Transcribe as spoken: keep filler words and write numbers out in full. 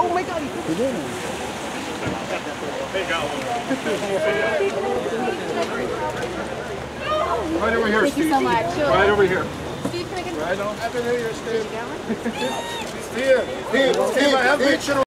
Oh my God! He did. They got one. Right over here, Thank Steve. you so much. Right over here. Steve, can I get Right on. Happy New Year, Steve. one? Steve, Steve, Steve, I have reached